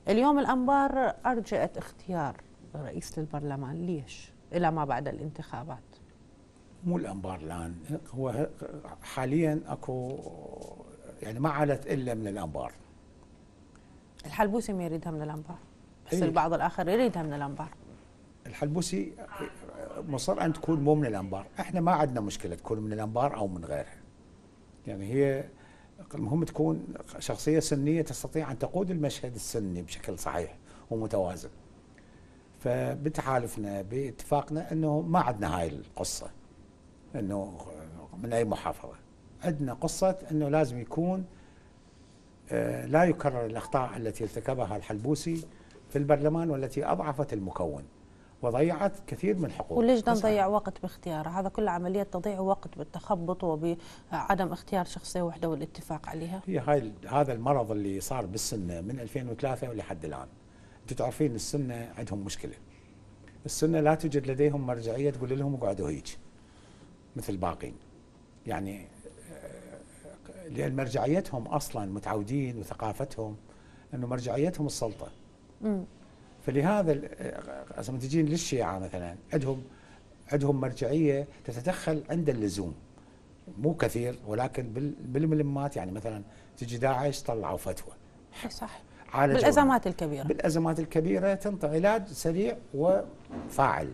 اليوم الأنبار أرجأت اختيار رئيس للبرلمان، ليش؟ إلى ما بعد الانتخابات. مو الأنبار الآن، هو حاليا أكو يعني ما عادت إلا من الأنبار. الحلبوسي ما يريدها من الأنبار، بس إيه؟ البعض الآخر يريدها من الأنبار. الحلبوسي مصر أن تكون مو من الأنبار، احنا ما عندنا مشكلة تكون من الأنبار أو من غيرها. يعني هي المهم تكون شخصية سنية تستطيع أن تقود المشهد السني بشكل صحيح ومتوازن. فبتحالفنا باتفاقنا أنه ما عندنا هاي القصة أنه من أي محافظة، عندنا قصة أنه لازم يكون لا يكرر الأخطاء التي ارتكبها الحلبوسي في البرلمان والتي أضعفت المكون وضيعت كثير من حقوق. وليش نضيع وقت باختياره؟ هذا كل عملية تضيع وقت بالتخبط وبعدم اختيار شخصية واحدة والاتفاق عليها. هي هذا المرض اللي صار بالسنة من 2003 ولحد الآن. انتم تعرفين السنة عندهم مشكلة، السنة لا توجد لديهم مرجعية تقول لهم اقعدوا هيك مثل الباقين، يعني لأن مرجعيتهم أصلا متعودين وثقافتهم أنه مرجعيتهم السلطة. فلهذا لما تجين للشيعة مثلا عندهم مرجعية تتدخل عند اللزوم، مو كثير ولكن بالملمات. يعني مثلا تجي داعش طلعوا فتوى صح بالأزمات الكبيرة، بالأزمات الكبيرة تنطي علاج سريع وفاعل.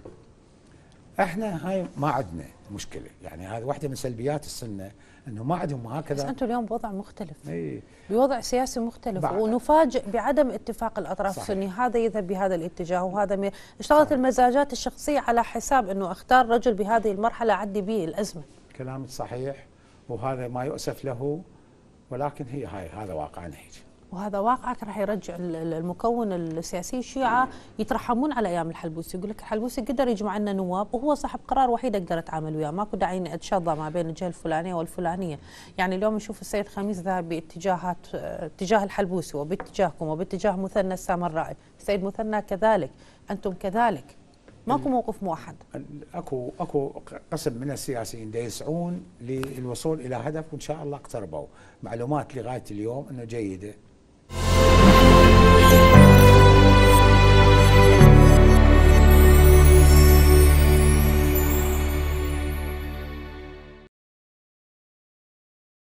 احنا هاي ما عندنا مشكلة، يعني هذه واحدة من سلبيات السنة انه ما عندهم هكذا. بس انتم اليوم بوضع مختلف، ايه؟ بوضع سياسي مختلف، ونفاجئ بعدم اتفاق الاطراف السني، هذا يذهب بهذا الاتجاه وهذا اشتغلت المزاجات الشخصية على حساب انه اختار رجل بهذه المرحلة اعدي به الازمة. كلامك صحيح وهذا ما يؤسف له، ولكن هذا واقعنا هيك. وهذا واقعك راح يرجع المكون السياسي الشيعة يترحمون على ايام الحلبوسي، يقول لك الحلبوسي قدر يجمع لنا نواب وهو صاحب قرار وحيد اقدر اتعامل وياه، ماكو داعي اني اتشظى ما بين الجهه الفلانيه والفلانيه. يعني اليوم نشوف السيد خميس ذهب اتجاه الحلبوسي وباتجاهكم وباتجاه مثنى السامرائي، السيد مثنى كذلك، انتم كذلك، ماكو موقف موحد. اكو قسم من السياسيين يسعون للوصول الى هدف وان شاء الله اقتربوا. معلومات لغايه اليوم انه جيده